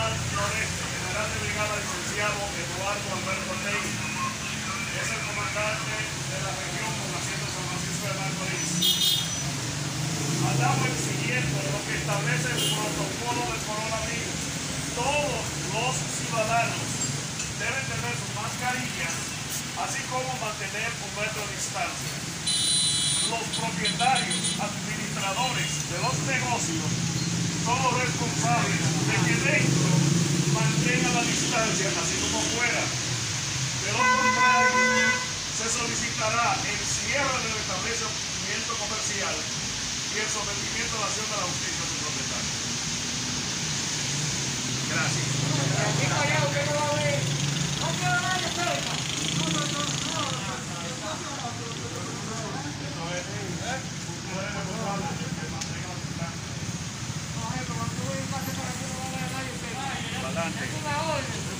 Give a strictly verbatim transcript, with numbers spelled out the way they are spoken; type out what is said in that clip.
General Noreste, General de Brigada licenciado Eduardo Alberto Rey, es el comandante de la región con asiento San Francisco de Macorís. Andamos siguiendo lo que establece el protocolo del coronavirus. Todos los ciudadanos deben tener su mascarilla, así como mantener un metro de distancia. Los propietarios, administradores de los negocios son los responsables de que dentro mantengan la distancia, así como fuera. De lo contrario, se solicitará el cierre del establecimiento comercial y el sometimiento a la acción de la justicia de su propietario. Gracias. Aquí para allá usted no va a ver. No quiero nadie cerca. No, no, no, no. Esto es, ¿eh? Ustedes responsables de que mantengan la distancia. No, esto, cuando tú ves un pase para aquí no va a ver a nadie cerca. Adelante. Es una orden.